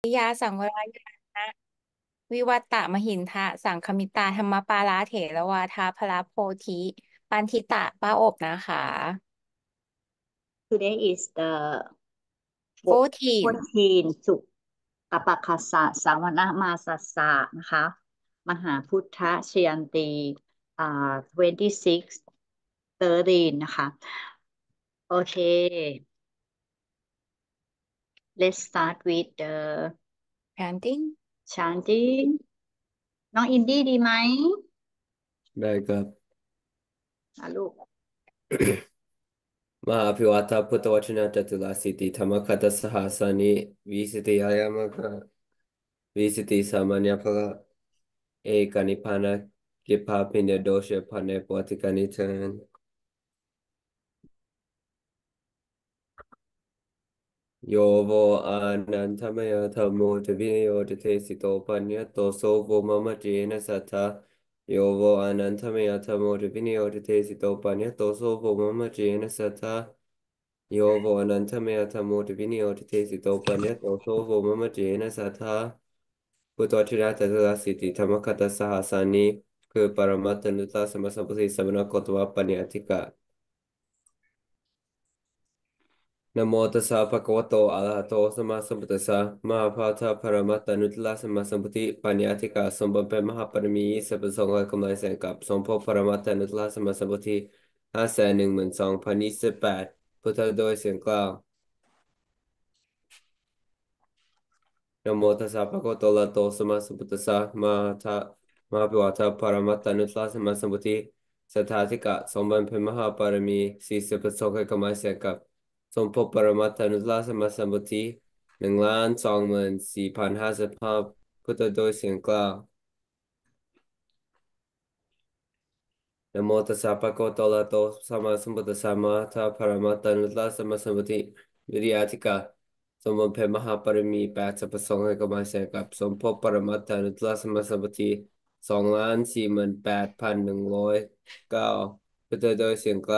วิยาสังวรายานะวิวัตตมหินทะสังคมิตาธรรมปาลาเถระวาทาพระโพธิปันทิตะป้าอบนะคะ Today is the 14 14สุตปคสสะสาวนามาสัสสะนะคะมหาพุทธชยันตี26 13นะคะโอเค let's start with the planting chanting น้องอินดี้ดีไหมได้ครับลูกมหาภิวัตพุทธวจนะจตุลาสิทธิธรรมคัตสหสานิวิสิติอายามกะวิสิติสามัญญภละเอกานิพพานะกิปภาปิญญโดเชภาเนปวัติกานิเทนโยโวอานันทมยธรรมโมทวินโยตเทสิโตปัญญโตโสโวมมะเจนะสัทธาโยโวอานันทมยธรรมโมทวินโยตเทสิโตปัญญโตโสโวมมะเจนะสัทธาโยโวอนันทเมยธรรมโมทิวินิโอทิเทสิโตปัญญโตโสโวมะมะเจนะสัทธาพุทธวชิระตัสสะสิทธิธรรมคัตตสหสานิคือปรมัตถนุตตะสมสัมปติสมณโคตวะปัญญาธิกะนะโมตัสสะภะคะวะโตอะระหะโตสัมมาสัมพุทธัสสะมหาภาทะปรมัตถนุตตะสมมาสัมปติปัญญาธิกะทรงบำเพ็ญมหาปรมีสัพพะสงฆ์กำลังแสงกับทรงพบปรมัตถนุตตะสมมาสัมปติ512,028พุทธโดยเสียงกล่าว นะโมตัสสะภะคะวะโตอะระหะโตสัมมาสัมพุทธัสสะมหาภิวัตปรมัตถานุตตรสัมมาสัมพุทธิสัทธาธิกะทรงบำเพ็ญมหาปารมี40ประสงค์ให้กำลังแสงกับทรงพบปรมัตถานุตตรสัมมาสัมพุทธิ1,24,055พุทธโดยเสียงกล่าว นะโมตัสสะภะคะวะโตอะระหะโตสัมมาสัมพุทธัสสะมะทะภะระมะตะนุตตะสัมมาสัมพุทธิวิริยะธิกาทรงบำเพ็ญมหาปรมี80ประสงค์ให้กำลังแสงกับสมภพปรมัตถานุตตะสัมมาสัมพุทธิ2,48,109พุทธโดยเสียงกล่าว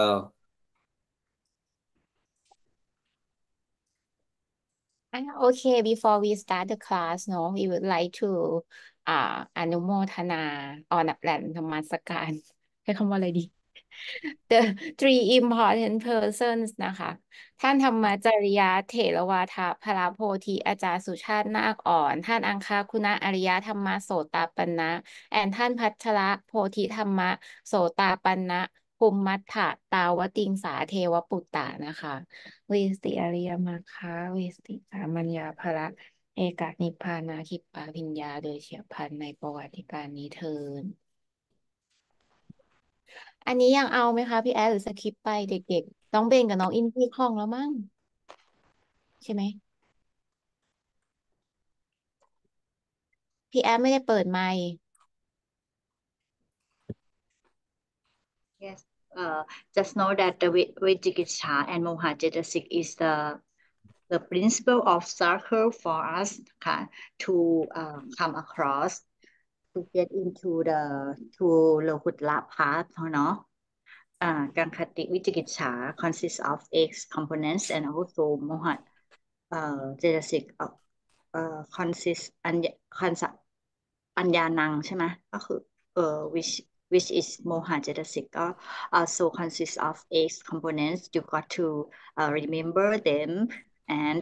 โอเค before we start the class เนอะ we would like to อนุโมทนาออนับแหลนธรรมสการใช้คำว่าอะไรดี the three important persons นะคะท่านธรรมจริยาเถรวาทพระโพธิอาจารย์สุชาตินาคอ่อนท่านอังคาคุณอริยธรรมโสตปันนะแอนท่านพัชระโพธิธรรมโสตปันนะภูมิมัฏฐตาวติงสาเทวปุตตะนะคะวิสติอริยมรรควิสติสามัญญาภละเอกนิพพานาคิปปาปิญญาโดยเฉียบพลันในประวัติการนี้เทิน อันนี้ยังเอาไหมคะพี่แอดหรือสคิปไปเด็กๆน้องเบนกับน้องอินพี่คล่องแล้วมั้งใช่ไหมพี่แอดไม่ได้เปิดไมค์ Yes, just know that the Vijikicha and Mohajetasik is the principle of circle for us ค่ะ to come across to get into to Lohutla path เนาะกังคติวิจิกิจฉา consists of X components and also Moha Jetasik consist อัญญานังใช่ไหมก็คือwhich is Moha Jetasik ก็ also consists of X components you got to remember them and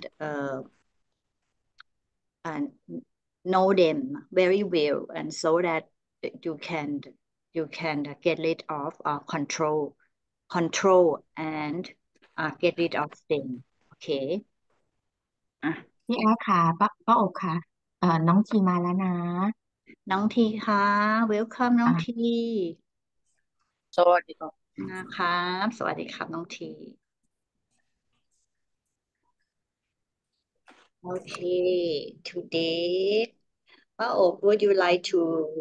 and know them very well and so that you can you can get rid of control and get rid of them โอเคอ่ะพี่แอดค่ะป้าอบค่ะน้องทีมาแล้วนะน้องทีค่ะ welcome น้องทีสวัสดีครับนะครับสวัสดีครับน้องทีโอเค today ป้าโอบ would you like to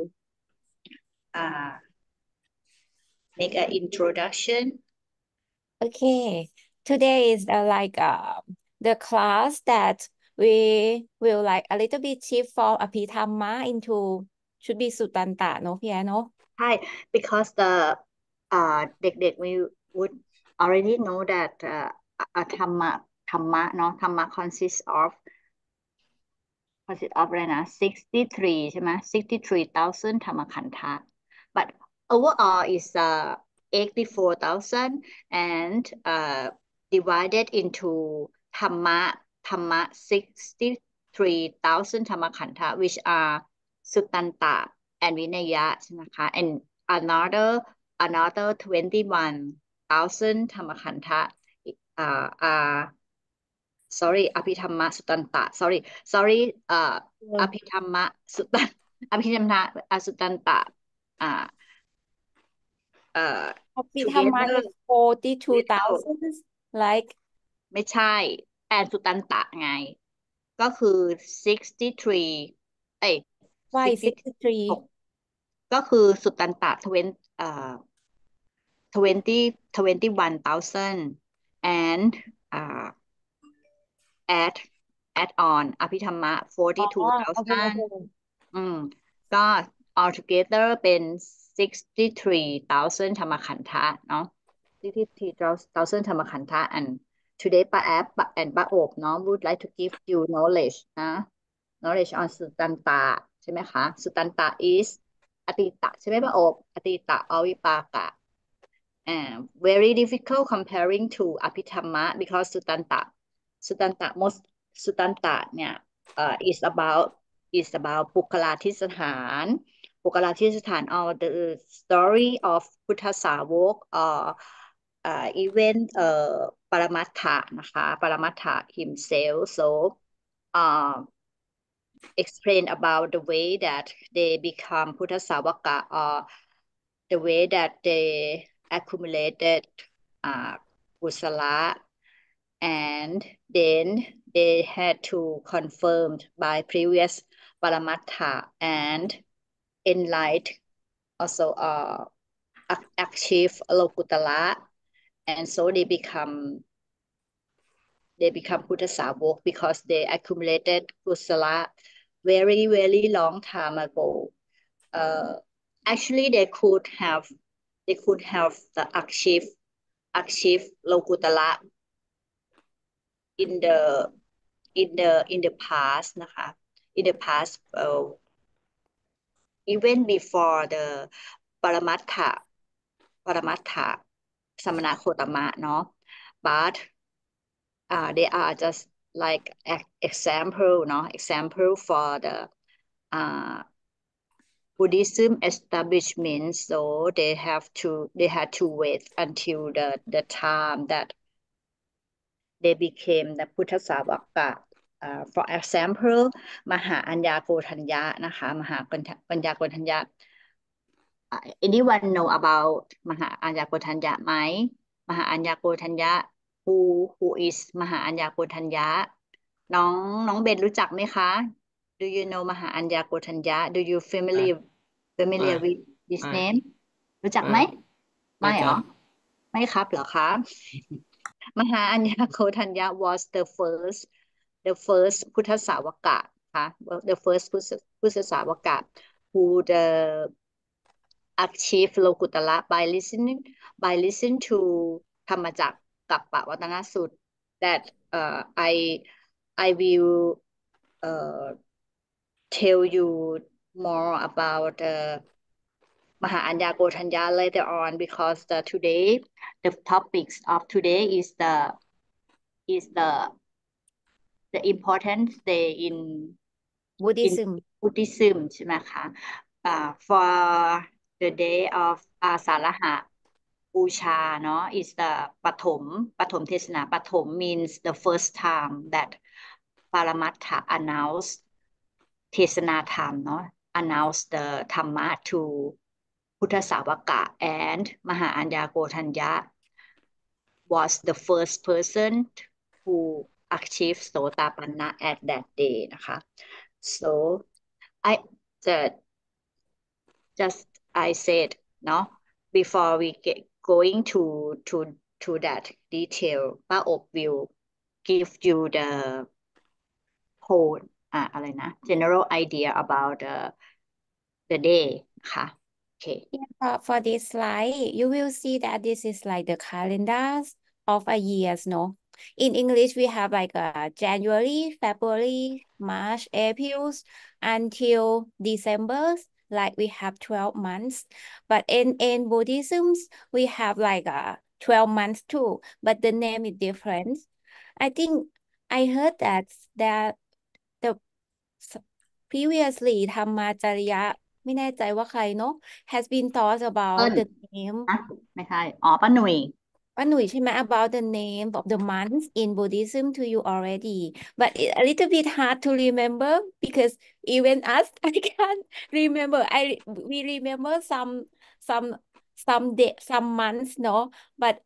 uh, make an introduction Okay, today is the class that we will like a little bit shift from Abhidhamma into should be Sutanta เนอะพี่แอดเนอะใช่ because the เด็กๆ we would already know that ธรรมะเนาะธรรมะ consists of consist of อะไรนะ63ใช่ไหม63,000 ธรรมขันธะ but overall is 84,000 and divided into ธรรมะ 63,000 ธรรมขันธะ which are สุตตันตะ and วินัยะใช่ไหมคะ and another 21,000 ธรรมขันธะare sorry อภิธรรมะสุตตันตะ sorry อภิธรรมะสุตตันอภิธรรมะสุตตันตะ Abhidhamma together is 42,000 like ไม่ใช่แอนสุตันตะไง ก็คือ63 why 63 ก็คือสุตันตะ21,000 and add on อภิธรรมะ 42,000 ก็ altogether เป็น 63,000 ธรรมขันธะเนาะ 63,000 ธรรมขันธะ and today ป้าแอปand ป้าโอบเนาะ would like to give you knowledge นะ knowledge on สุตันตะใช่ไหมคะสุตันตะ is อติตะใช่ไหมป้าโอบอติตะอวิปากะvery difficult comparing to อภิธรรมะ because สุตันตะmost สุตันตะเนี่ยis about ปุคลาธิสถานor the story of พุทธสาวก or even ปรมัตถะนะคะปรมัตถะ himself so explain about the way that they become พุทธสาวกะ or the way that they accumulated kusala and then they had to confirm by previous paramattha and enlight also achieve lokutala and so they become Buddha Savok because they accumulated kusala very very long time ago actually they could have the achieve lokutala in the past นะคะ in the past even before the ปรมัตถะสมณโคตมะเนาะ but they are just like example เนาะ example for the Buddhism establishment so they had to wait until the time that they became the พุทธสาวกะfor example มหาอัญญาโกณทัญญะนะคะมหาอัญญาโกณทัญญะanyone know about มหาอัญญาโกณทัญญะไหมมหาอัญญาโกณทัญญะ who is มหาอัญญาโกณทัญญะน้องเบนรู้จักไหมคะ do you know มหาอัญญาโกณทัญญะ do you familiar with this name รู้จักไหมไม่เหรอไม่ครับเหรอคะมหาอัญญาโกณทัญญะ was the first พุทธสาวกะค่ะ the first พุทธสาวกะ who the achieve lokutala by listening to ธรรมจักรกัปปวัตนสูตร that I will tell you more about Maha Anya Gotanya later on because today the topics of today is the important day in Buddhism ใช่ไหมคะ for the day of อาสาฬหะบูชาเนาะ is the ปฐมเทศนาปฐม means the first time that ปรมัตถะ announce เทศนาธรรมเนาะ announce the ธรรมะ to พุทธสาวกะ and มหาอัญญาโกณทัญญะ was the first person who achieved โสตาปันนะ at that day นะคะ so I said no before we get going to that detail ป้าอบ will give you the whole อะไรนะ general idea about the day ค่ะ okay for this slide you will see that this is like the calendars of a years no In English, we have like January, February, March, April until December. Like we have 12 months. But in Buddhism, we have like 12 months too. But the name is different. I think I heard that the previously ธรรมาจริยะไม่แน่ใจว่าใครเนาะ has been thought เปิ้ about ล the name นะไม่ใช่อ๋อป้าหนุ่ยป้าหนุ่ยใช่ไหม about the name of the months in Buddhism to you already but it's a little bit hard to remember because even us I can't remember we remember some some months no but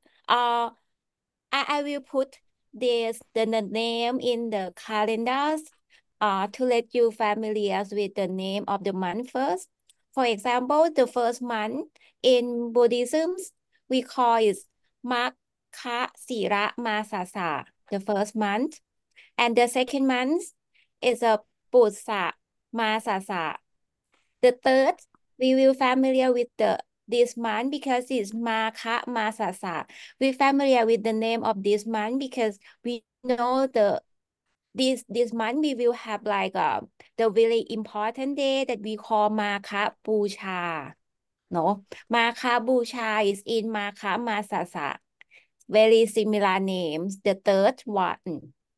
I will put the name in the calendars to let you familiar with the name of the month first. For example, the first month in Buddhism, we call it Magha Sira Masasa, the first month. And the second month is a Pusa Masasa. The third, we will familiar with this month because it's Magha Masasa. We familiar with the name of this month because we know this month we will have like the very important day that we call Makha Busha. No, Makha Busha is in Magha Masasa. Very similar names. The third one.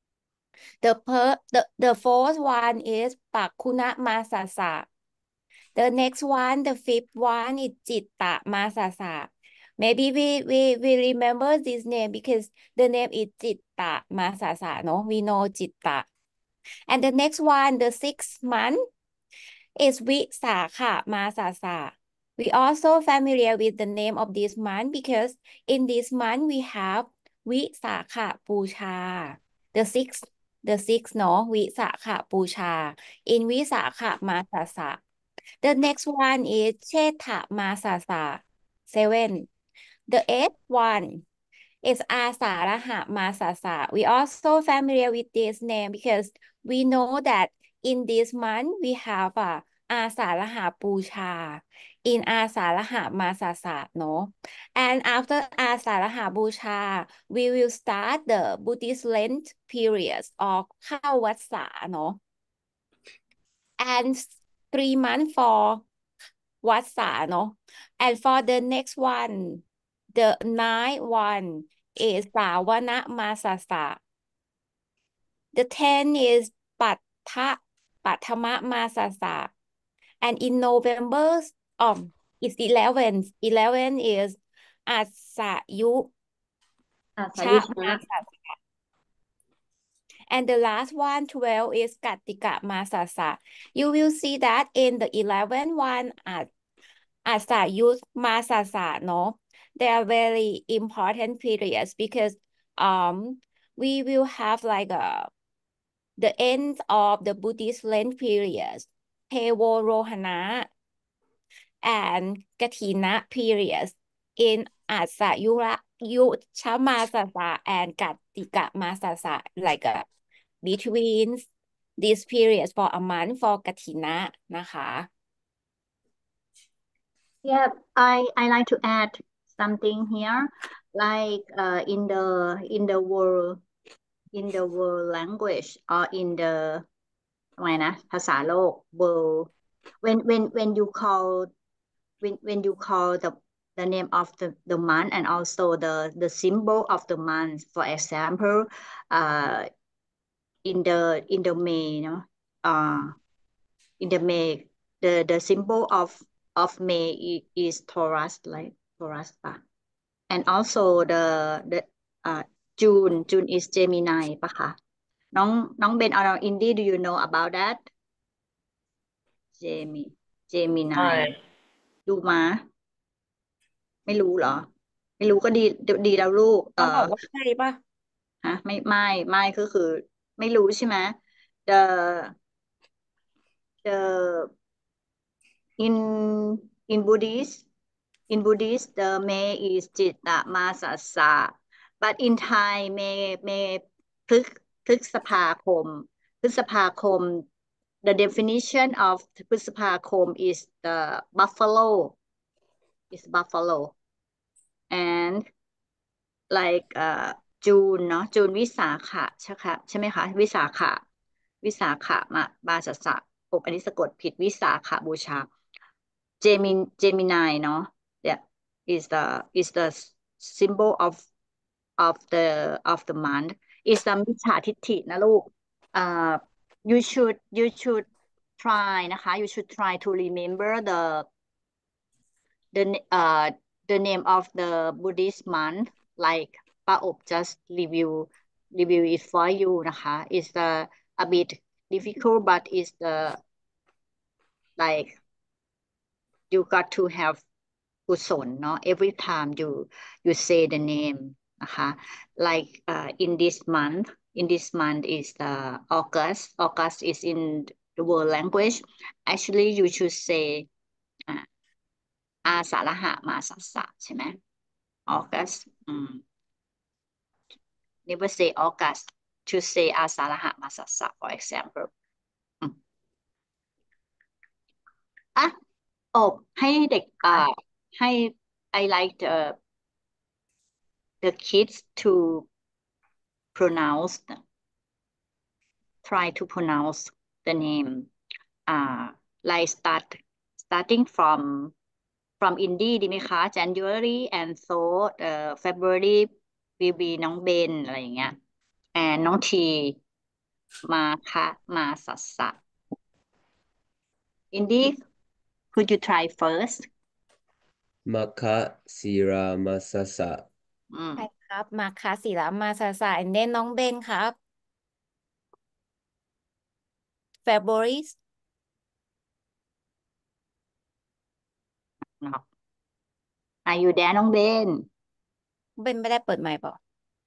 The fourth one is Pakuna Masasa. The next one, the fifth one is Citta Masasa. Maybe we remember this name because the name is Citta Masasa. No, we know Citta. And the next one, the sixth month, is Visakha Masasa. We also familiar with the name of this month because in this month we have Visakha Pusha. The sixth, no, Visakha Pusha. In Visakha Masasa. The next one is Chetha Masasa. 7. The eighth one is Asaraha Masasa. We also familiar with this name because we know that in this month we have Asaraha Pusha in Asaraha Masasa, no? And after Asaraha Pusha, we will start the Buddhist Lent periods or เข้าวัดษา no? And 3 months for วัดษา no? And for the next one, the ninth one is Sawana Masasa. The 10 is Pathama Masasa. And in November, it's 11. 11 is Asayu สายุชนะ Masasa. And the last one, 12, is Katika Masasa. You will see that in the 11th one, Asayut Masasa, no? They are very important periods because we will have like the end of the Buddhist Lent periods, Tewo Rohana and Katina periods in Asayura Yucha Masasa and Katika Masasa, like between these periods for a month for Katina นะคะ Yeah, I like to add something here, like in the world language or in the ทำไมนะภาษาโลก world when you call the name of the month and also the symbol of the month, for example, in the May, in the May, the symbol of May is Taurus, like Taurus ป่ะ and also the June is Gemini ป่ะคะน้องเบนเอาอินดี้ do you know about that Gemini ใช่ดูมาไม่รู้เหรอ ไม่รู้ก็ดีแล้วลูกต้องบอกว่าใช่ป่ะฮะไม่ก็คือไม่รู้ใช่ไหม the in Buddhist the May is Citta Masasa but in Thai May พฤษภาคมthe definition of พฤษภาคม is the buffalo and like จูนเนาะจูนวิสาขะใช่ไหมคะวิสาขะมาสัสสะอันนี้สะกดผิดวิสาขบูชาGemini เนาะ yeah is the symbol of the month is the มิจฉาทิฏฐินะลูกyou should try นะคะ you should try to remember the name of the Buddhist month like ป้าอบ just review it for you นะคะ it's a bit difficult but it's the like you got to have กุศลเนาะ every time you say the name นะคะ like in this month is the August is in the world language actually you should say อาสาฬหะมาสัสสะใช่ไหม August never say August to say อาสาฬหะมาสัสสะ for example อ่ะอบให้เด็กให้ I like the kids to try to pronounce the name like starting from Indie ดีไหมคะ January and so February will be น้องเบนอะไรอย่างเงี้ย and น้องทีมาคะมาสัสสะ Indie could you try first มัคคะศิรามาสสะใช่ครับมาคาศิลามาสาสาเน้นน้องเบนครับ February Are you there น้องเบนเบนไม่ได้เปิดไมค์เปล่า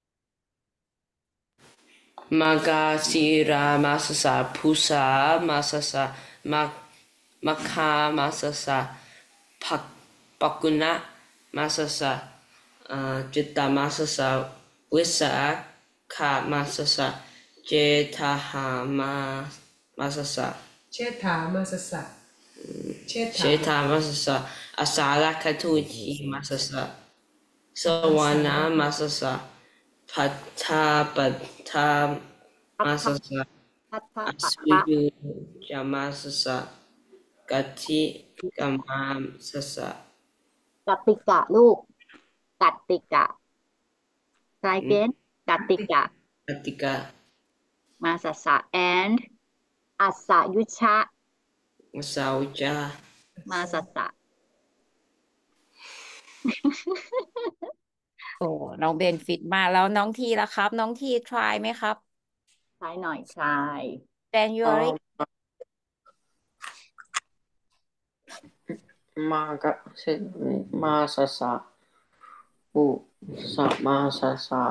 Magasira masasa pusa masasa makha masasa pakuna masasa jita masasa wisakha masasa jetaha masasa Cheta masasa. jeta masasa asala katuji masasa sawana masasa Pata masasa พัทธะ aswiyu jamasasa gati gamasasa กัตติกะลูกกัตติกะ try again กัตติกะ katika มาสัสสะ and อัสสะยุชะ sauja มาสัสสะโอ้น้องเบนฟิตมากแล้วน้องทีล่ะครับ น้องที try ไหมครับใช้หน่อยใช่ January masasa masasa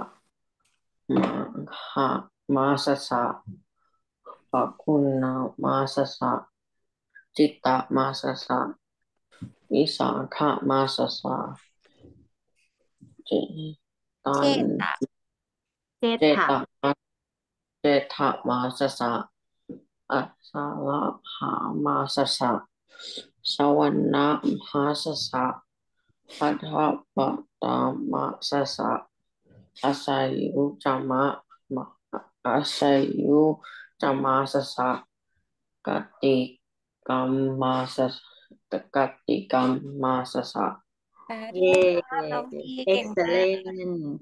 masasa pakuna masasa cita masasa visakha masasa เช tan ตะเจตถะเจตมาสสะอัสสาละหามาสสะสวรรณมหาสสะพัทธปตามาสสะอาศัยยุจามะอาศัยยุจามาสสะกติกรรมมาสสะกติกรรมมาสสะสาธุเย่ครับน้องทีเก่งมาก excellent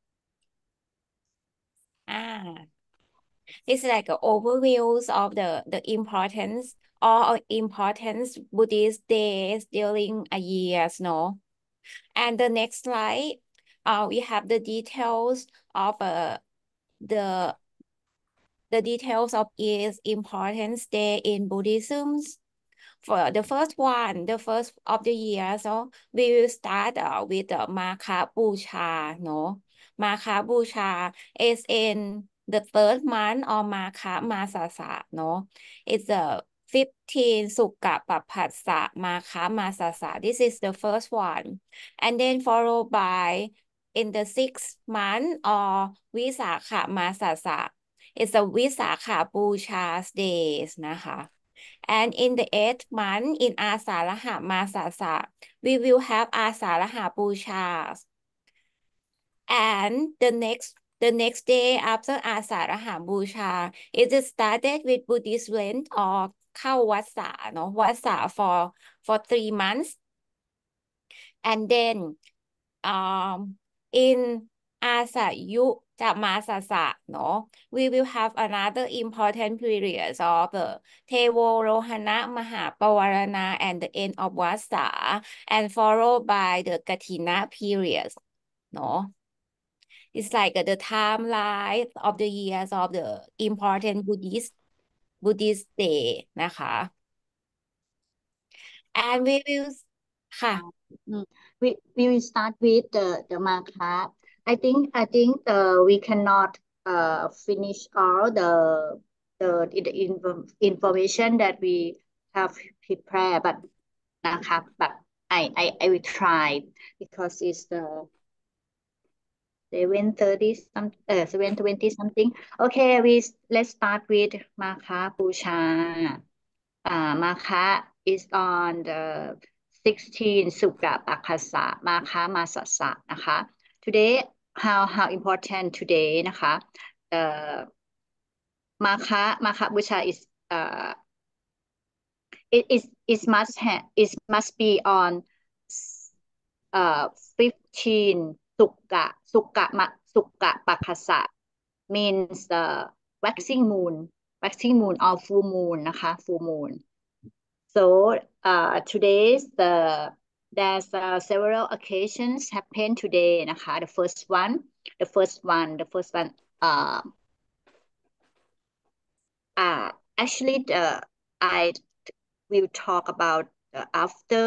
It's like an overviews of the importance or importance Buddhist days during a year, no? And the next slide, we have the details of the details of its importance day in Buddhism. For the first one, the first of the year, so we will start with the Makha Bucha, no? Makha Bucha is in the third month of Makha Masasa, no? It's the 15 Sukha Paphassa Makha Masasa. This is the first one. And then followed by in the sixth month or Visakha Masasa. It's a Visakha Bucha days,นะคะ. And in the 8th month, in Asaraha Masasa, we will have Asaraha Puja. And the next the next day after อาสาฬหบูชา it is started with Buddhist Lent or เข้าวัดสาเนาะวัดสา for 3 months and then in อาสายุจะมาสสะเนาะ we will have another important period of the เทโวโรหณะมหาปวารณา and the end of วัสสา and followed by the กฐิน period เนาะ it's like the timeline of the years of the important Buddhist day นะคะ and we will ค่ะ we will start with the Makha. I think we cannot finish all the information that we have prepared, but นะคะ but I will try because it's the 7:30 7:20 something. Okay, let's start with Makha Pusha. Makha is on the 16 Sukha Pakasa Makha Masasa นะคะ today how important today นะคะ Makha Pusha is it must be on 15 Sukha Pakasa means the waxing moon or full moon นะคะ full moon. So today's there's several occasions happen today นะคะ the first one actually I will talk about after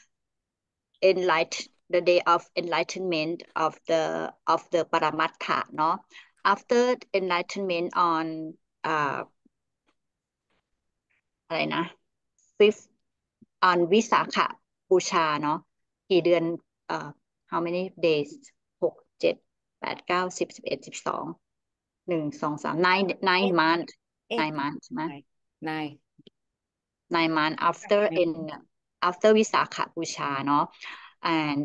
the day of enlightenment of the Paramattha เนาะ after enlightenment on อะไรนะ fifth on วิสาขบูชาเนาะกี่เดือนhow many days 6 7 8 9 10 11 12 1 2 3 9 months 9 months ใช่ไหม 9 months after วิสาขบูชาเนาะ and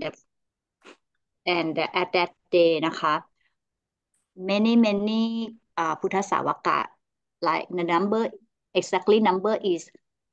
at that day นะคะ many พุทธสาวกะ like the number number is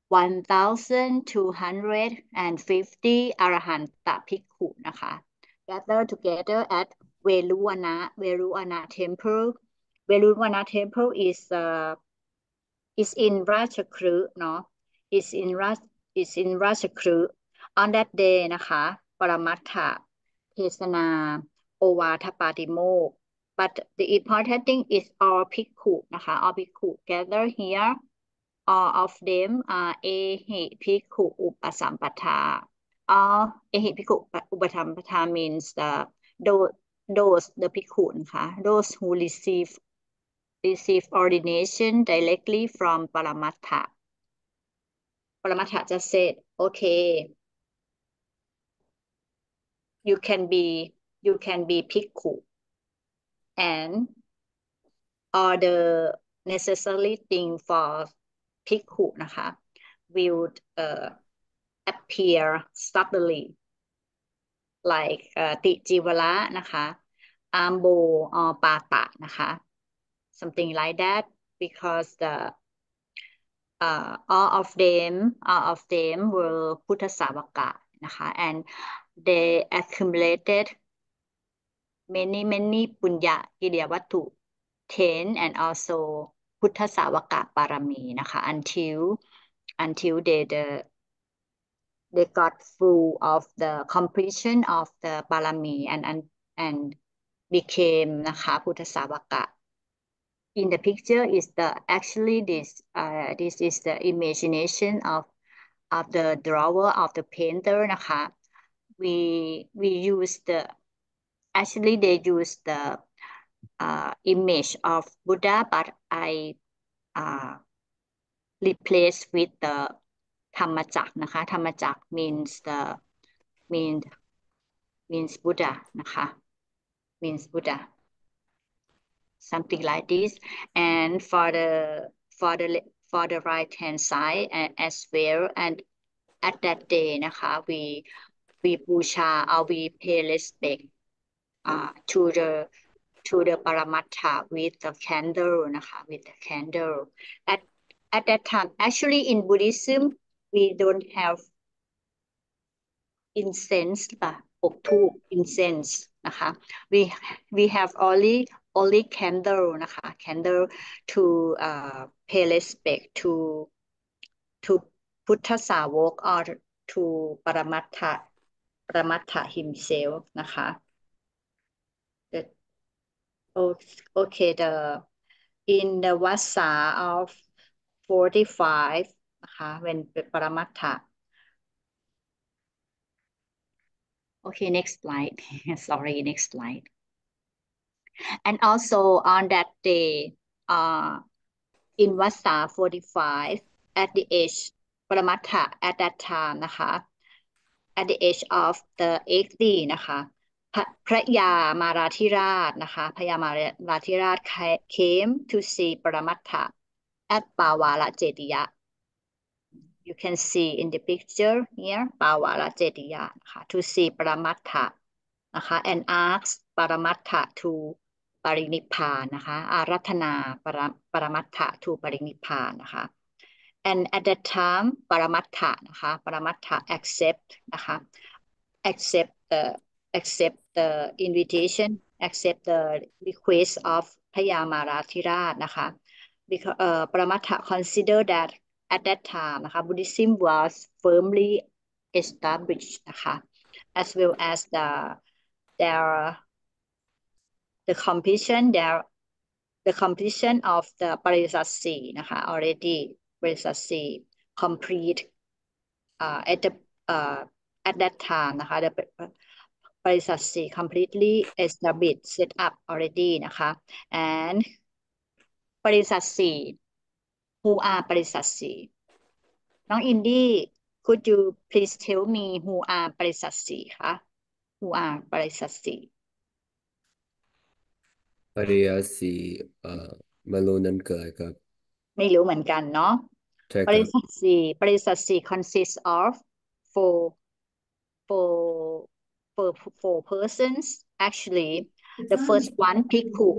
1,250 Arahanta Bhikkhu นะคะ gather together at Veruwana temple. Veruwana temple is in Ratchakrhu เนาะ is in Ratchakrhu. on that day นะคะ ปรมัตถะเทศนาโอวาทปาติโมกข์ but the important thing is all Bhikkhu นะคะ all Bhikkhu gather here. All of them are ehi bhikkhu upasampata. All ehi bhikkhu upasampata means those the bhikkhu นะคะ those who receive ordination directly from Paramattha. Paramattha just said, okay, you can be bhikkhu, and all the necessary thing for bhikkhu นะคะ will appear suddenly like ติจิวระนะคะ ambo or pata นะคะ something like that because all of them were พุทธสาวกะนะคะ and they accumulated many ปุญญากิริยวัตถุ 10 and also พุทธสาวกะปารมีนะคะ until they got full of the completion of the parami and became นะคะพุทธสาวกะ in the picture is actually this is the imagination of the drawer of the painter นะคะ we use actually they use the image of Buddha, but I replace with the ธรรมจักรนะคะ ธรรมจักร means Buddha นะคะ means Buddha, something like this. And for the right hand side as well, and at that day นะคะ weบูชาor we pay respect to the to the paramattha with the candle นะคะ with the candle at that time actually in Buddhism we don't have incense ป่ะอบธูป incense นะคะ we have only candle นะคะ candle to pay respect to พุทธสาวก or to ปรมัตถ himself นะคะ okay in the Vassa of 45นะคะ when เป็นปรมัตถะ okay next slide sorry next slide and also on that day in Vassa 45 at the age ปรมัตถะ at that time นะคะ at the age of the 80นะคะพระยามาราธิราชนะคะพระยามาราธิราช came to see ปรมัตถะ at ปาวาระเจดียะ you can see in the picture here ปาวาระเจดียะนะคะ to see ปรมัตถะนะคะ and ask ปรมัตถะ to ปรินิพพานนะคะอารัธนาปรมัตถะ to ปรินิพพานนะคะ and at that time ปรมัตถะนะคะปรมัตถะ accept นะคะ accept the invitation accept the request of พระยามาราธิราชนะคะ because ปรมัตถะ consider that at that time นะคะ Buddhism was firmly established นะคะ as well as the completion of the ปริสัทสีนะคะ already ปริสัทสี complete at that time นะคะ the ปริสัทสี completely established set up already นะคะ and ปริสัทสี who are ปริสัทสี น้องอินดี้ could you please tell me who are ปริสัทสีคะ who are ปริสัทสีปริยัติสีไม่รู้นั่นคืออะไรครับไม่รู้เหมือนกันเนาะใช่ปริครับสัทสี consists of four persons actually the first one bhikkhu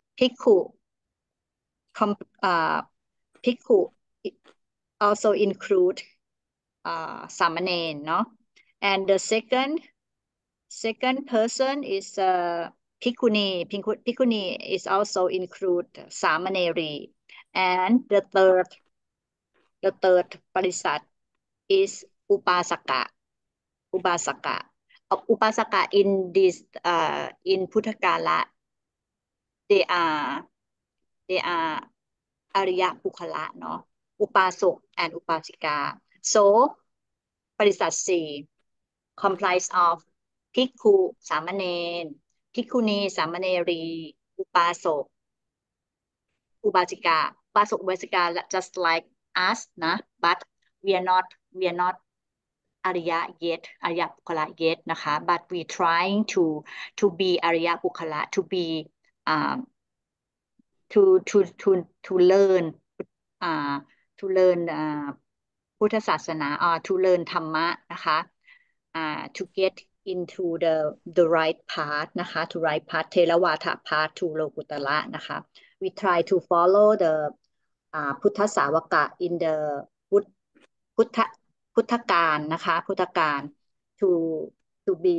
bhikkhu also include samanen เนาะ and the second person is bhikkhuni is also include samaneri and the third ปริษัท is อุปาสกะ อุปาสกะ in this in พุทธกาละ they are อริยปุคละเนาะ อุปาสก and อุปาสิกา so ปริษัทสี่ comprise of ภิกขุสามเณรภิกขุณีสามเณรี อุปาสก อุบาสิกา อุบาสก อุบาสิกา just like us นะ but we are not อริยะ yet อริยปุคละ yet นะคะ but we trying to be อริยปุคละ to be to learn to learn พุทธศาสนา or to learn ธรรมะนะคะ to get into the right path นะคะ to right path เทรวาท path to โลกุตระนะคะ we try to follow the พุทธสาวกะ in the พุทธการนะคะ พุทธการ to be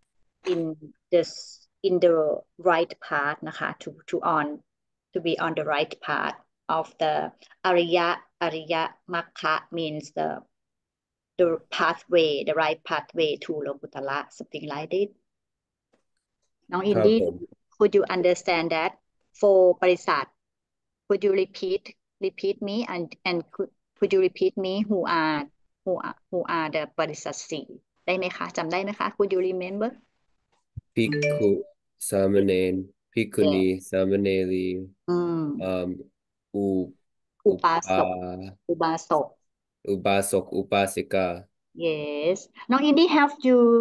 in the right path นะคะ to be on the right path of the อริยมรรค means the pathway the right pathway to โลกุตระ something like this น้องอินดี้ could you understand that for ปริษัท could you repeat me and could you repeat me who are the ปริษัทสี่ได้ไหมคะจำได้ไหมคะ could you remember ภิกขุสามเณรภิกขุณีสามเณรีอุปาสก อุบาสกอุปาสิกา yes น้องอินดี้ have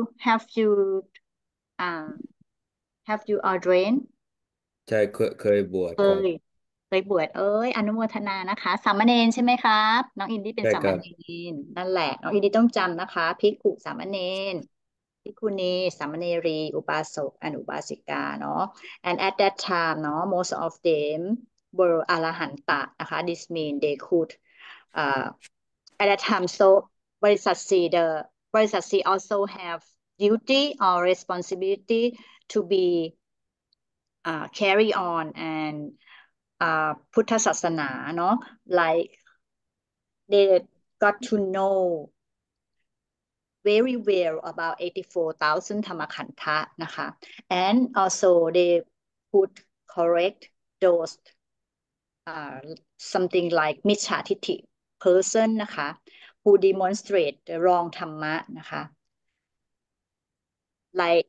you ordained ใช่เคยบวชเคยบวชอนุโมทนานะคะ สามเณรใช่ไหมครับ น้องอินดี้เป็นสามเณรนั่นแหละ น้องอินดี้ต้องจำนะคะภิกขุสามเณรภิกขุณีสามเณรีอุบาสก and อุบาสิกาเนาะ and at that time เนาะ most of them were อรหันตะนะคะ this mean they could at that time so บริษัท C the บริษัท C also have duty or responsibility to be carry on and พุทธศาสนาเนาะ like they got to know very well about 84,000 ธรรมขันธะนะคะ and also they could correct those something like มิจฉาทิฏฐิ person นะคะ who demonstrate the wrong ธรรมะนะคะ like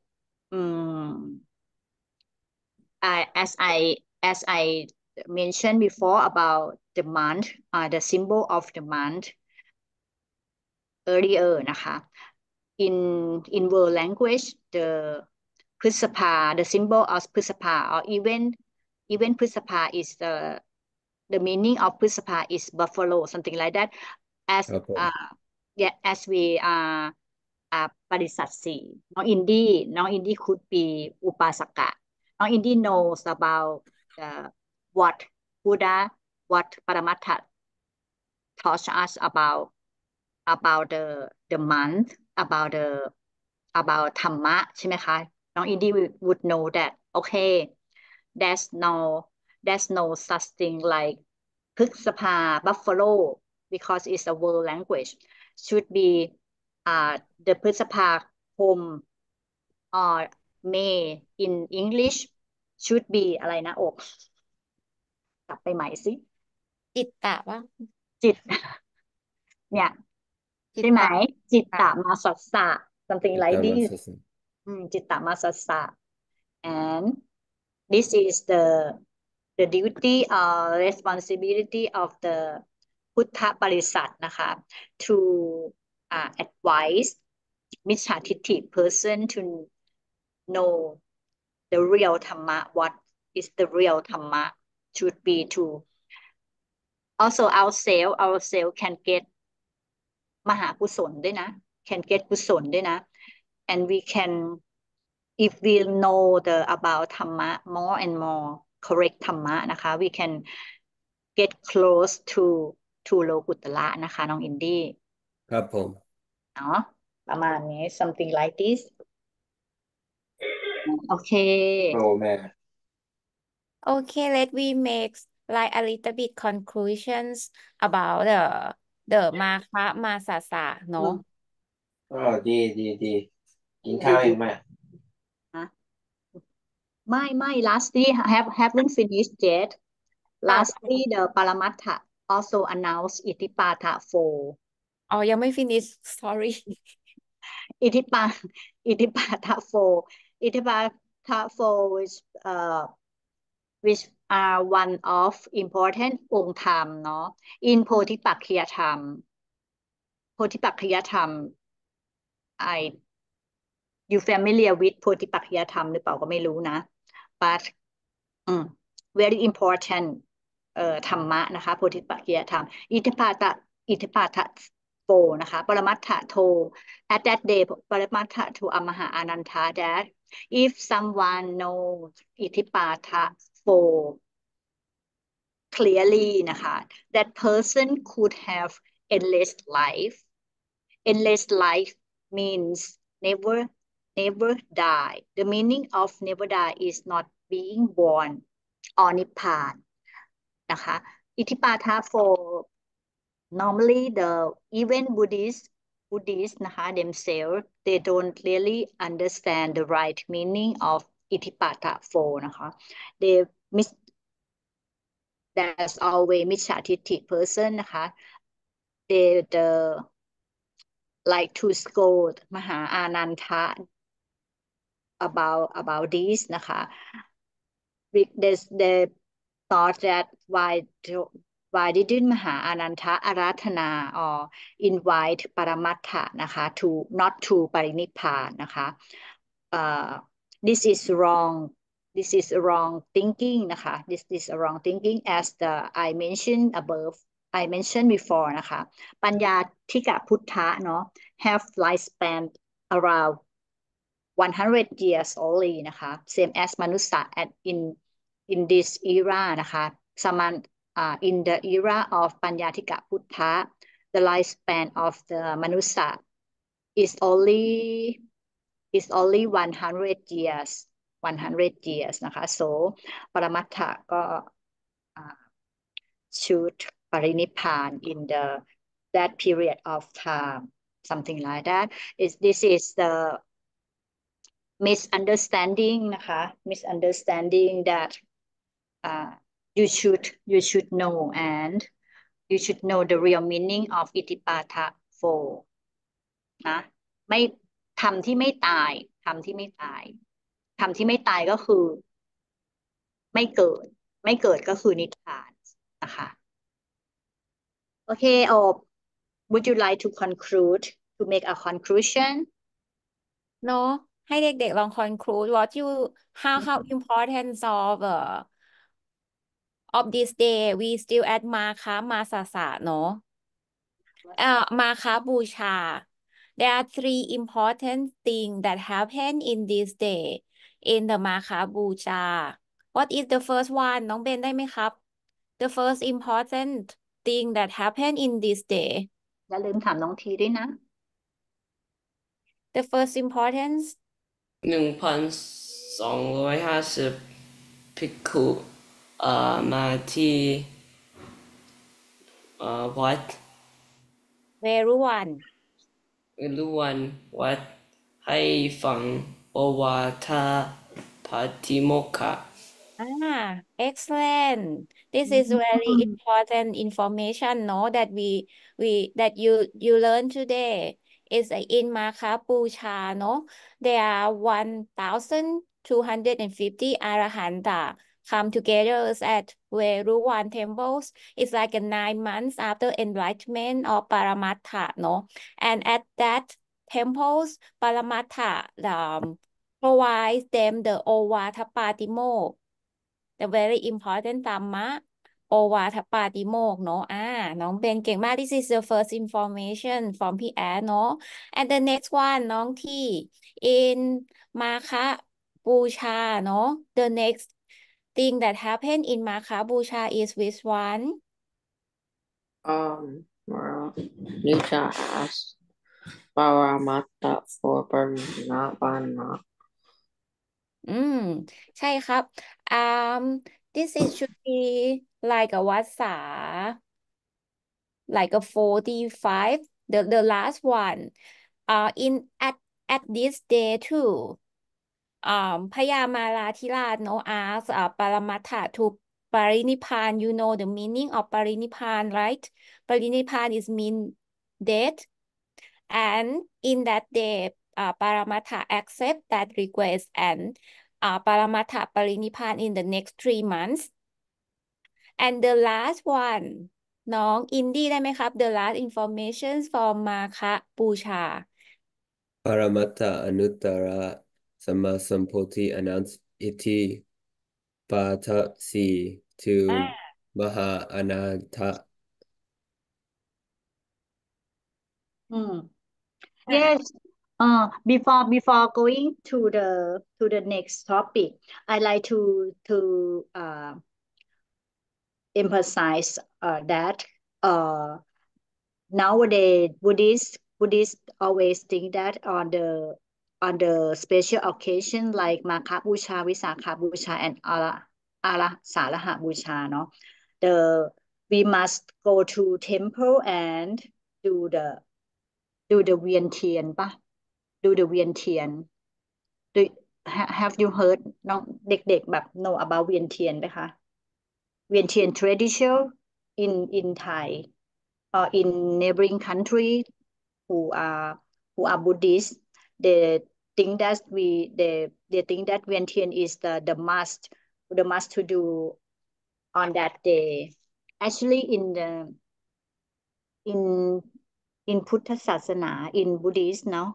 as I mentioned before about the month the symbol of the month earlier นะคะ in world language the พฤษภา the symbol of พฤษภา or even พฤษภา is the meaning of พฤษภา is buffalo something like that as ครับผม yeah as weปริสัทสี่น้องอินดี้could be อุปาสกะน้องอินดี้ knows about what Buddha what Paramattha taught us about the month about ธรรมะใช่ไหมคะน้องอินดี้ would know that okay there's no such thing like พฤษภา buffalo because it's a world language should be the พฤษภาคม or May in English should be อะไรนะอกกลับไปใหม่สิจิตตะวะจิตเนี่ยจิตใช่ไหมตะจิตตมาสัสสะ something จิต like ตามา this สัสสะจิตตมาสัสสะ and this is the duty or responsibility of the พุทธบริษัทนะคะ to advise มิจฉาทิฏฐิ person to know the real ธรรมะ what is the real ธรรมะ should be to also ourselves can get มหากุศลด้วยนะ can get กุศลด้วยนะ and we can if we know the about ธรรมะ more and more correct ธรรมะนะคะ we can get close to โลกุตละนะคะน้องอินดี้ครับผมเนาะประมาณนี้ something like this โอเคโอ้แม่ Okay, let we make like a little bit conclusions about the มาคะมาสสะเนาะดีกินข้าวยังแม่ไม่ lastly haven't finished yet lastly the Paramattha also announced อิทธิปาทะ 4 อ๋อยังไม่ finish sorry อิทธิปาทะ 4อิทธิปาทะ 4 which are one of important องค์ธรรมเนาะ in โพธิปักขิยธรรม you familiar with โพธิปักขิยธรรมหรือเปล่าก็ไม่รู้นะ but very important ธรรมะนะคะโพธิปักขิยธรรม อิทธิปาทะ 4นะคะปรมัตถะโท at that day ปรมัตถะโทอมหาอานันทา that if someone knows อิทธิปาทะ 4 clearly นะคะ that person could have endless life means never die the meaning of never die is not being born or นิพพานนะคะอิทธิปาทะ 4 normally the even Buddhists นะคะ themselves they don't really understand the right meaning of อิทธิปาทะ 4 นะคะ they there's always มิจฉาทิฏฐิ person นะคะ they like to scold มหาอานันทะ about this นะคะ they thought that why didn't มหาอานันทะอาราธนา or invite ปรมัตถะนะคะ to not to ปรินิพพานนะคะ this is wrong thinking นะคะ this is a wrong thinking as I mentioned before นะคะ ปัญญาธิกะพุทธะเนาะ have lifespan around 100 years only นะคะ same as มนุษย์ at in this era นะคะสมัน in the era of ปัญญาธิกะพุทธะ the lifespan of the มนุษย์ is only 100 years 100 years นะคะ so ปรมัตถะก็ should ปรินิพพาน in that period of time something like that this is the misunderstanding นะคะ misunderstanding that you should know and you should know the real meaning of อิทธิปาทะ 4 นะไม่ทำที่ไม่ตายทำที่ไม่ตายทำที่ไม่ตายก็คือไม่เกิดไม่เกิดก็คือนิพพานนะคะโอเคโอบ would you like to conclude to make a conclusion เนาะให้เด็กๆลอง conclude what you how importance of this day we still at มาฆมาสสะเนาะมาฆบูชา there are 3 important things that happen in this day in the มาฆบูชา what is the first one น้องเบนได้ไหมครับ the first important thing that happen in this day อย่าลืมถามน้องทีด้วยนะ the first importance 1,250 ภิกขุมาที่วัดเวรุวันวัดให้ฟังโอวาทปาติโมกข์ excellent. This is very important information, no, that that you learn today. Is in มาฆบูชา no. There are 1,250 Arahanta come together at Veruvan temples. It's like 9 months after enlightenment of Paramattha, no. And at that temples, Paramattha provides them the Ovata Patimokkha, the very important ธรรมะ โอวาทปาติโมกข์เนาะน้องเบนเก่งมาก this is the first information from พี่แอดเนาะ and the next one น้องที่ in มาฆบูชาเนาะ the next thing that happen in มาฆบูชา is which one Nisha asked Paramattha for Parinibbana ใช่ครับ this is should be like a วัสสา like a 45 the last one in at this day too พญามาลาธิราช no ask ปรมัตถะ to ปรินิพพาน you know the meaning of ปรินิพพาน right ปรินิพพาน is mean death and in that day Paramattha accept that request and Paramattha ปรินิพพาน in the next 3 months and the last one น้องอินดี้ได้ไหมครับ the last information from มาฆบูชา Paramattha Anuttara Sammasampoti announced Iti Patasi to Maha Ananta. Yes. Before going to the next topic, I like to emphasize that nowadays Buddhists always think that on the special occasion like มาฆบูชา วิสาขบูชา and สาฬหบูชา เนาะ we must go to temple and do the เวียนเทียนปะ do the เวียนเทียน have you heard น้องเด็กๆแบบ know about เวียนเทียนไหมคะ เวียนเทียน tradition in Thai or in neighboring country who are Buddhist they think that they think that เวียนเทียน is the must to do on that day actually in พุทธศาสนา in Buddhist now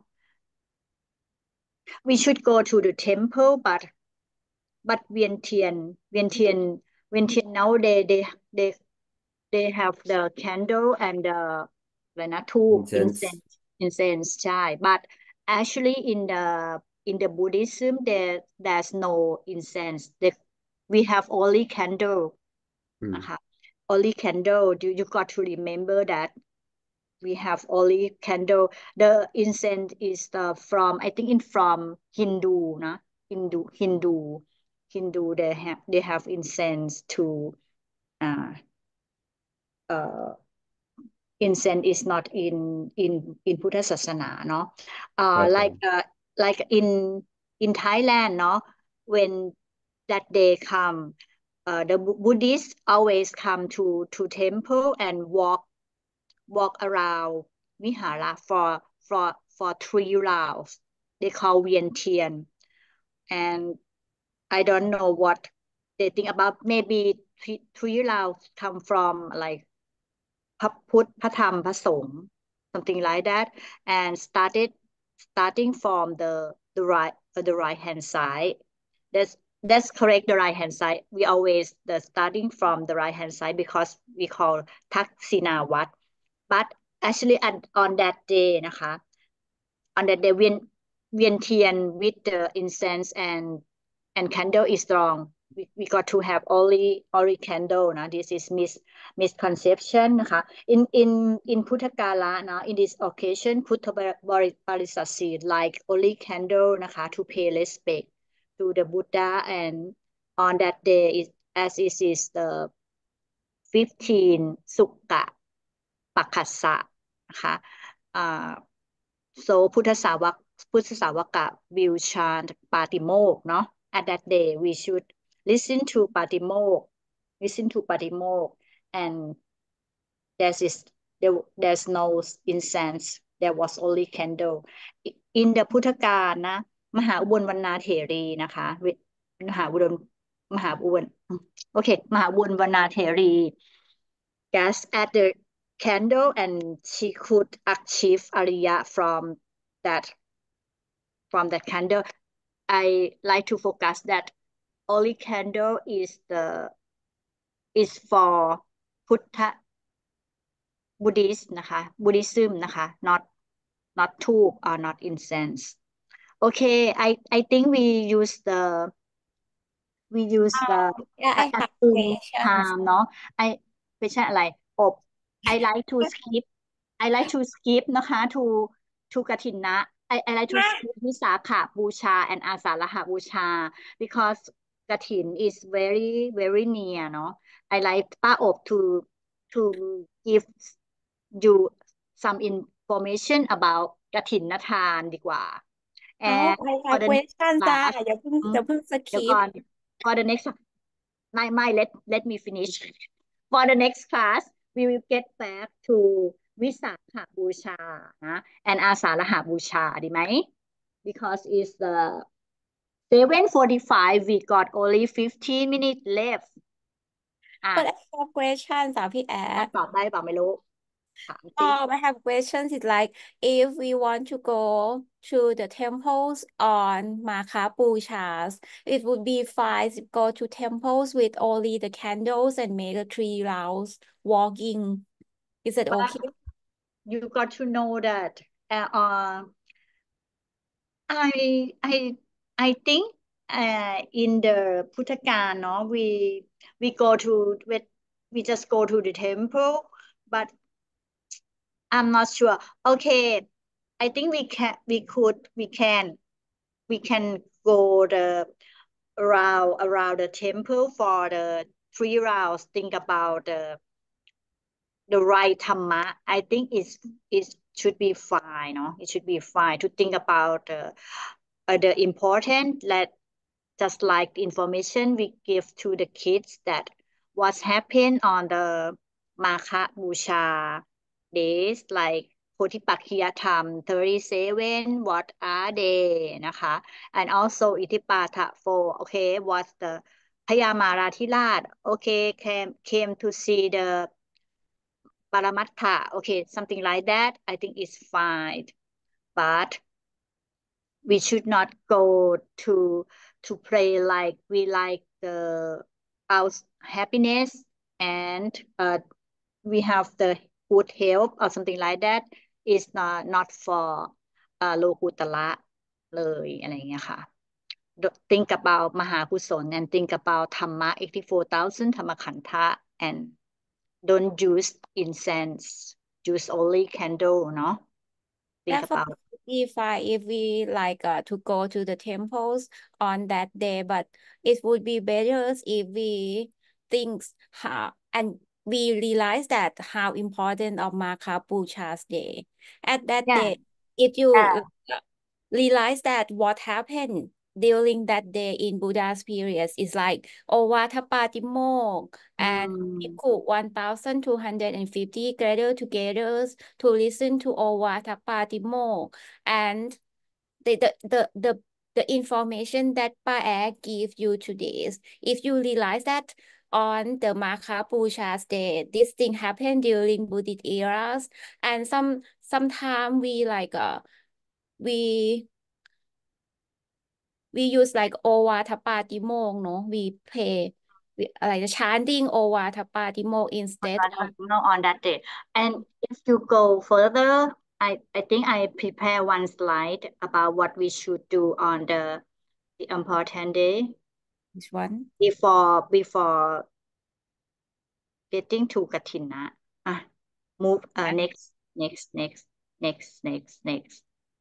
we should go to the temple but เวียนเทียนnow they have the candle and the อะไรนะ ทูป incense ใช่ but actually in the Buddhism, there's no incense. We have only candle. นะคะ only candle. You got to remember that we have only candle. The incense is from, I think, from Hindu, na? Hindu. They have incense to incense is not in พุทธศาสนาเนาะ like in Thailand เนาะ when that day come the Buddhists always come to temple and walk around วิหาร for 3 rounds. They call เวียนเทียน and I don't know what they think about. Maybe 3 rounds come from like พระพุทธ พระธรรม พระสงฆ์ something like that, and starting from the right hand side. That's correct, the right hand side. We always starting from the right hand side because we call ทักษิณาวัตร but actually on that day นะคะ on that day เวียนเทียน with the incense and candle is wrong. We got to have only candle นะ this is misconception นะคะ in พุทธกาละนะ in this occasion พุทธบริษัท like only candle นะคะ to pay respect to the Buddha, and on that day as it is the 15 สุกะปักขัสสะนะคะ so พุทธสาวก will chant ปาติโมกข์เนาะ at that day we should listen to ปาติโมกข์ and there's no incense, there was only candle. in the พุทธกาลนะ มหาอุบลวรรณาเถรีนะคะ มหาอุบลวรรณาเถรี gas at the candle and she could achieve Ariya from that candle. I like to focus that only candle is for Buddha Buddhist นะคะ Buddhism นะคะ not ธูป or not incense. Okay, I think we use the Yeah, I have assume questions. time เนาะ question อะไร อบ I like to skip นะคะ to กฐินนะ I like to skip วิสาขบูชา and อาสาฬหบูชา because กฐิน is very very near เนาะ I like ป้าอบ to give you some information about กฐินทานดีกว่า and I for have the next questions จ้า class อย่าเพิ่งสเดี๋ยวคิปก่อน for the nextไม่ let me finish for the next class we will get back to วิสาขบูชานะ and อาสาฬหบูชาดีไหม because it's the 7:45 we got only 15 minutes left But I have questions พี่แอดตอบได้เปล่าไม่รู้ถามสิ I have questions. It's like if we want to go to the temples on Maka Pushas, it would be fine to go to temples with only the candles and make a 3 rounds walking. Is it But okay? you got to know that I think in the พุทธกาลเนาะ we just go to the temple, but I'm not sure. Okay, I think we can go around the temple for the 3 rounds. Think about the right Dhamma. I think it should be fine, no? It should be fine to think about the important, just like the information we give to the kids that what's happened on the Maka Busha days, like โพธิปักขิยธรรม 37 what are they นะคะ and also อิทธิปาทะ 4 okay what's the พญามาราธิราช okay came to see the Paramattha, okay, something like that. I think it's fine, but we should not go to pray like we like our happiness and we have the good health or something like that. It's not for โลกุตระเลยอะไรอย่างเงี้ยค่ะ think about มหากุศล and think about ธรรมะ84,000 ธรรมขันธะ and don't use incense use only candle เนาะ think Therefore, about if we like to go to the temples on that day, but it would be better if we think how and we realize that how important of Maka Pucha's day. At that yeah day, if you yeah realize that what happened during that day in Buddha's periods is like Ovata Patimokkha and อืม Bhikkhu 1,250 gathered together to listen to Ovata Patimokkha and the information that Pa give you today. If you realize that on the Maka Pucha's day, this thing happened during Buddhist eras, and sometime we like we use like โอวาทปาติโมกข์เนาะ we play อะไรนะ chanting โอวาทปาติโมกข์ instead of on that day. And if you go further, I think I prepare one slide about what we should do on the important day this one before getting to Kathina. Move next next next next next next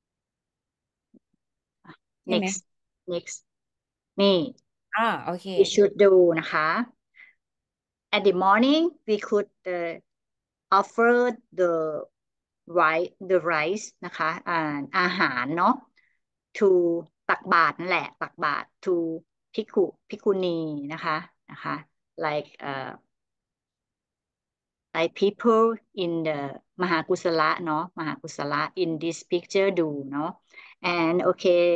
ใช่ไหม next next นี่โอเค we should do นะคะ at the morning we could offer the rice นะคะอาหารเนาะ to ตักบาตรนั่นแหละตักบาตร to ภิกขุณีนะคะ like people in the มหากุศละเนาะมหากุศละ in this picture ดูเนาะ and okay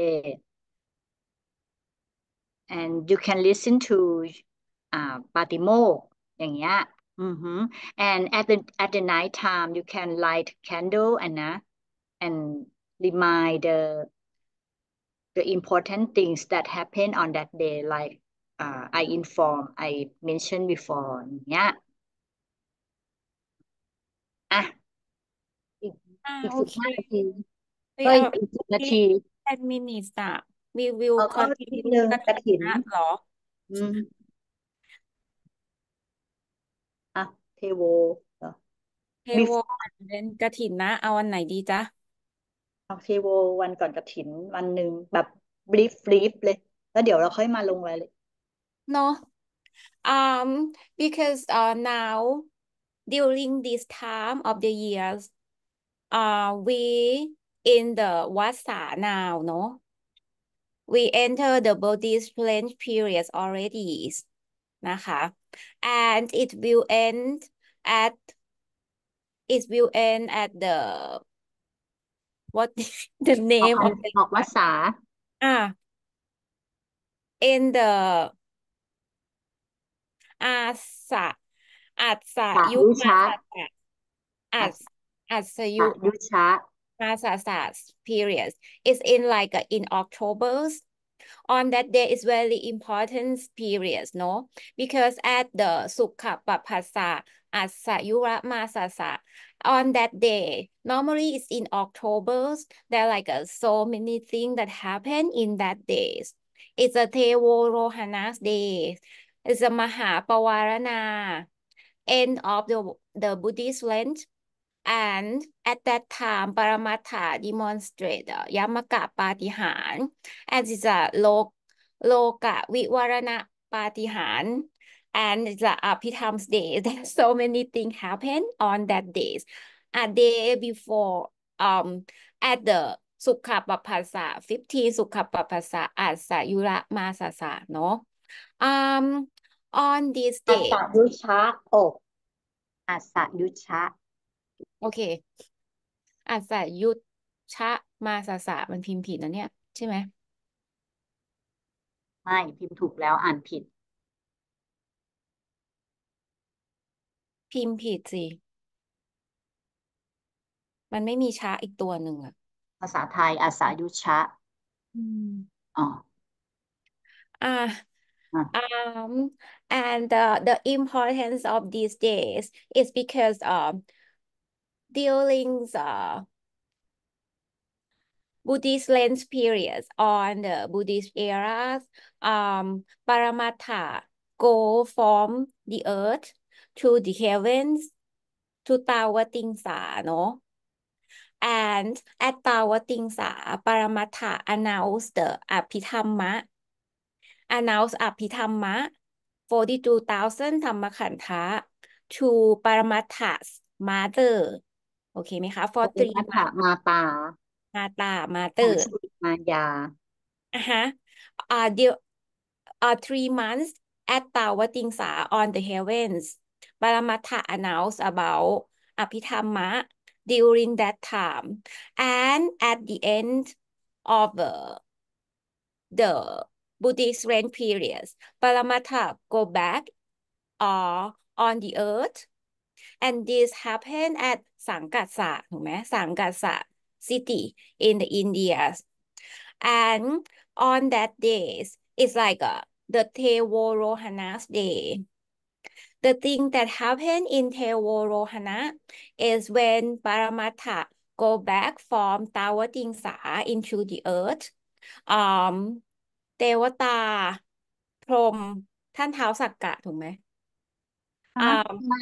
and you can listen to ปาติโมกข์อย่างเงี้ยand at the night time you can light candle and remind the important things that happen on that day like I mentioned before อย่างเงี้ยอีกโอเค 15 นาที we เฮ้ย are อีก10 นาที 10 minutes we will ก็นิด continue นึงกกฐินเหรอเทโวเหรอเทโวเป็นกฐินนะเอาวันไหนดีจ๊ะเอาเทโววันก่อนกฐินวันหนึ่งแบบบรีฟเลย แล้วเดี๋ยวเราค่อยมาลงรายละเอียด No, because now during this time of the years, we in the Vassa now, no? We enter the Buddhist Lent period already, นะคะ and it will end at the what the ออก name of the ออกวสา in the อาสะอัสะสายุยุมาชะสะอัสอัสยุสายุชะ Masasa period is in like in October. On that day is very important period, no? Because at the Sukha Paphasa Asayura Masasa, on that day, normally it's in October. There are like so many things that happen in that days. It's a Tevo Rohana's day. It's a Mahapawarana, end of the Buddhist Lent. And at that time, Paramatha demonstrate Yamaka Patihan as is a Loka Vivarana Patihan and the Abhidham's day. There's so many things happen on that days. A day before, at the Sukha Papasa, 15 Sukha Papasa at Sayura Masasa, no? On this อัส day, สยุชะอกอัสสยุชะโอเคอาจจะยุทชะมาสสะมันพิมพ์ผิดนะเนี่ยใช่ไหมไม่พิมพ์ถูกแล้วอ่านผิดพิมพ์ผิดสิ มันไม่มีชะอีกตัวหนึ่งอ่ะภาษาไทยอัสสยุชะ อ๋ออ่า and the importance of these days is because during Buddhist length periods on the Buddhist eras, Paramattha go from the earth to the heavens to Tawatingsa, no? And at Tawatingsa, Paramattha announced the Abhidhamma, 42,000 Dhammakantha to Paramattha's mother โอเคไหมคะ for ปริ three มัตถ months มาตา Mata ของ mother สุริมายา the 3 months at Tawatingsa on the heavens Paramattha announced about Abhidhamma during that time and at the end of the Buddhist reign periods Paramattha go back on the earth and this happened at Sangkatsa ถูกไหม Sangkatsa city in the India and on that days it's like the Tevorohana's day the thing that happened in Tevorohana is when Paramattha go back from Tawatingsa into the earth um เทวตาพรหมท่านท้าวสักกะถูกไหมฮะไม่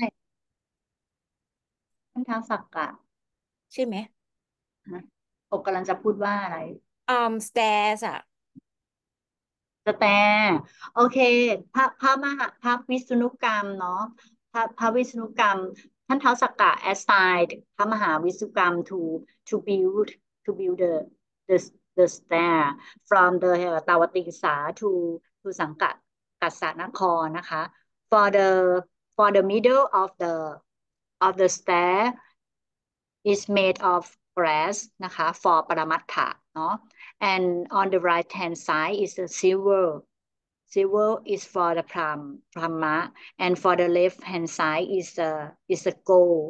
ท่านท้าวสักกะใช่ไหมฮะผมกำลังจะพูดว่าอะไร stairs สแตโอเคพระวิษณุกรรมเนาะพระวิษณุกรรมท่านท้าวสักกะ assigned พระมหาวิษณุกรรม to build the the the stair from the ตาวติงสา to สังกัสสนครนะคะ for the middle of the stair is made of brass นะคะ for ปรมัตถะเนาะ and on the right hand side is the silver is for the Brahma and for the left hand side is the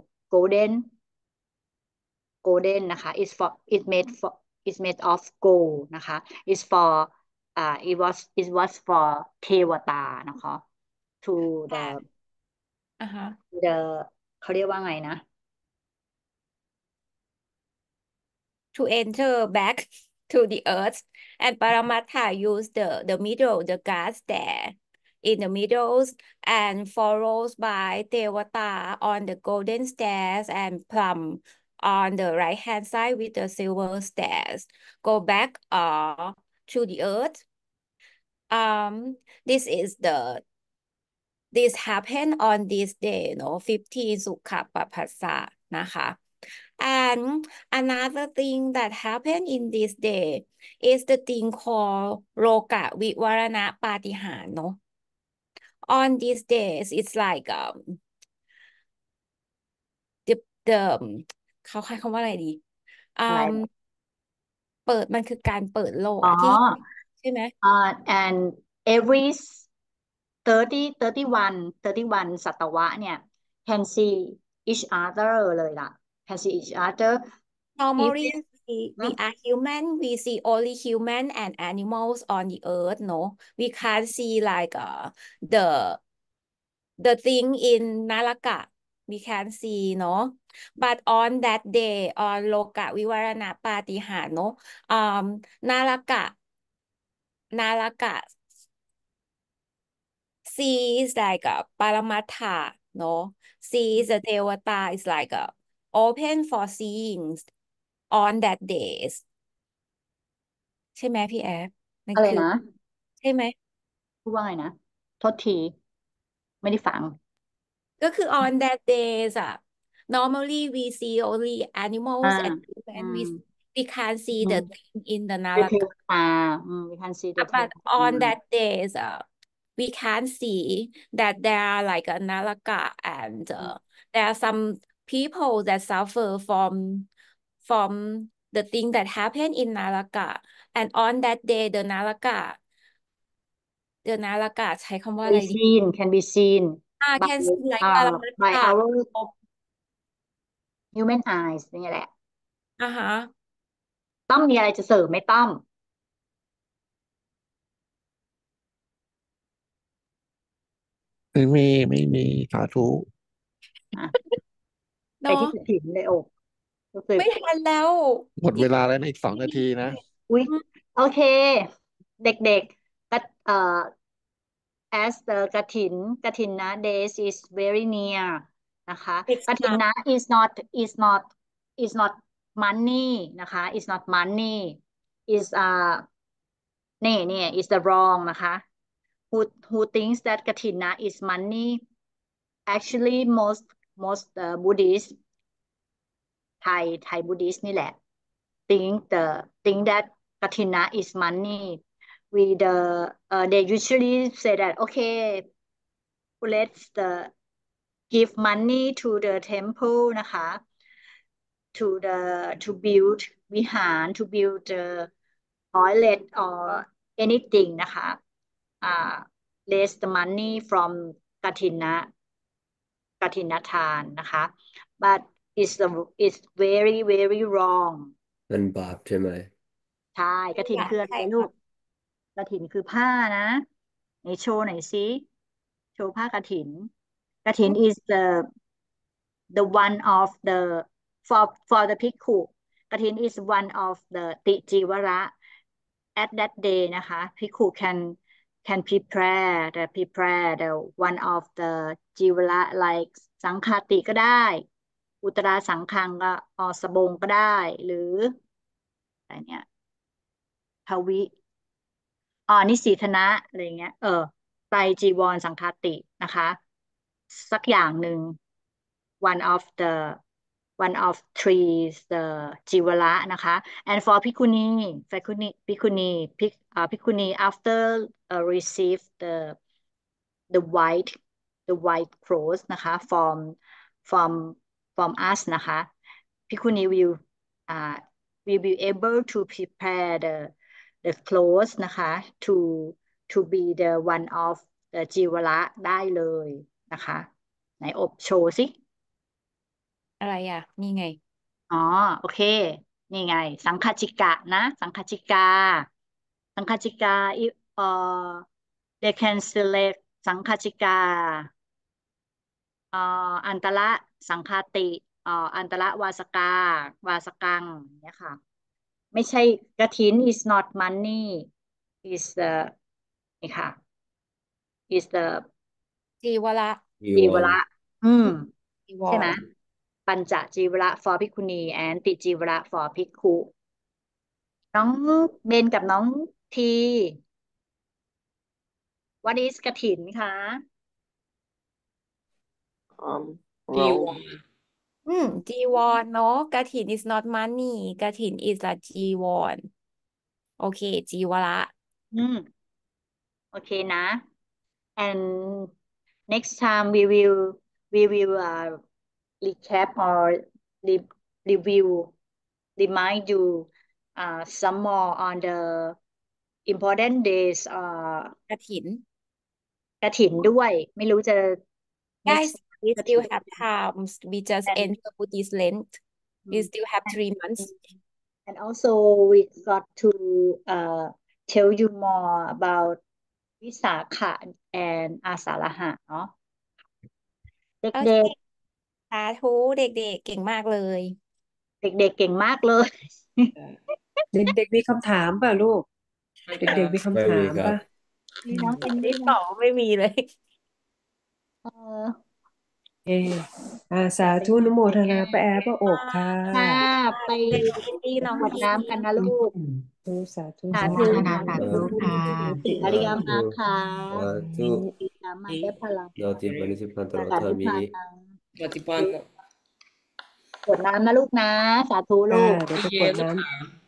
golden นะคะ is made of gold นะคะ is for it was for เทวตานะคะ to the อ่าฮะ the เขาเรียกว่าไงนะ to enter back to the earth and Paramattha used the middle the guards there in the middles and followed by Devata on the golden stairs and Plum on the right hand side with the silver stairs go back to the earth this is this happened on this day 15 สุขปภัสสะนะคะ and another thing that happened in this day is the thing called โลกวิวรณปาฏิหาริย์on these days it's like the เขาใช้คำว่าอะไรดีอะไรเปิดมันคือการเปิดโลกอ๋อที่ใช่ไหม and every 31 ศตวะเนี่ย can see each other เลยล่ะ can see each other Normally, even we are human. We see only human and animals on the earth. No, we can't see like the thing in Naraka. We can't see, no. But on that day, on Loka Vivarana Patihan, no, Naraka sees like a Paramattha, no, sees the Devata is like a open for seeing on that days ใช่ไหมพี่แอฟนั่นอะไรคือนะใช่ไหมพูดว่าไงนะ โทษที ไม่ได้ฟังก็คือ on that days normally we see only อ่า animals and อื human ม we can't see อื the ม thing in the เดเท Naraka วตาwe can see the but เทวตา on that days we can't see that there are like a Naraka and there are some people that suffer from the thing that happened in Naraka and on that day the Naraka ใช้คำว่าอะไรดี can be seen by can see like by Paramattha our human eyes นี่แหละอ่าฮะต้อมมีอะไรจะเสริมไหมต้อมไม่มีสาธุอ่ะ ไปเนาะที่กฐินเลยโอกรู้สึกไม่ทันแล้วหมดเวลาแล้วนะอีก2 นาทีนะอุ๊ยโอเค เด็กๆas the กฐินนะ days is very near นะคะ Next กฐิน time นะ is not money นะคะ is not money is นี่ is the wrong นะคะ who thinks that กฐินนะ is money actually most Buddhists Thai Buddhist นี่แหละ think that kathina is money. They usually say that okay, let's give money to the temple นะคะ to build วิหาร to build the toilet or anything นะคะraise the money from กฐินทานนะคะ but it's very very wrong มันบาปใช่ไหมใช่กฐินคืออะไรลูกกฐินคือผ้านะไหนโชว์หน่อยสิโชว์ผ้ากฐินกฐิน is the one of the for the bhikkhu กฐิน is one of the ติจีวระ at that day นะคะ bhikkhu can prepare the one of the จีวระ like สังฆาติก็ได้ อุตราสังฆังก็สบงก็ได้ หรืออะไรเนี่ยทวินิสีธนะอะไรเงี้ยไตรจีวรสังฆาตินะคะสักอย่างหนึ่ง one of three the จีวระนะคะ and for ภิกขุนี after receive the white clothes นะคะ from us นะคะ ภิกขุนี will be able to prepare the clothes นะคะ to be the one of the จีวระได้เลยนะคะไหนอบโชว์สิอะไรอ่ะ นี่ไงอ๋อโอเค นี่ไง สังฆจิกะนะ สังฆจิกา they can select สังฆจิกาอันตระสังฆาติอันตระวาสกาวาสกังอย่างเนี้ยค่ะ ไม่ใช่กฐิน is not money is the นี่ค่ะ is the จีวระจีวระจีวใช่ไหมรปัญจจีวระ for ภิกขุนี and ติจีวระ for ภิกขุ น้องเบนกับน้องที what is กฐินคะเราจีวรเนาะกฐิน is not money กฐิน is a จีวรโอเค จีวระโอเคนะ and next time we will recap or review remind you some more on the important days กฐินกฐินด้วย ไม่รู้จะ guys next we กฐิ still น have time we just and enter Buddhist Lent we still have 3 months and also we got to tell you more about วิสาขะ and อาสาฬหะเนาะโอเคเด็กสาธุเด็กๆเก่งมากเลยๆ เด็กๆ เก่งมากเลยเด็กๆมีคำถามป่ะลูก เด็กๆมีคำไม่ถามีมครับป่ะนี่น้องเอมนี่มี่ตอบไม่มีเลยเออสาธุอนุโมทนาป้าแอร์ป้าอบค่ะค่ะไปพี่น้องกรวดน้ำกันนะลูกสาธุสาอนุโมธุทนาสาธุค่ะติอริยมรรคค่ะสาธุติสามัญได้พลังนาติปณิสิพันตโรสาธาธุมิพานังกรวดน้ำนะลูกนะ สาธุค่ะลูกเดี๋ยวไปกรวดน้ำ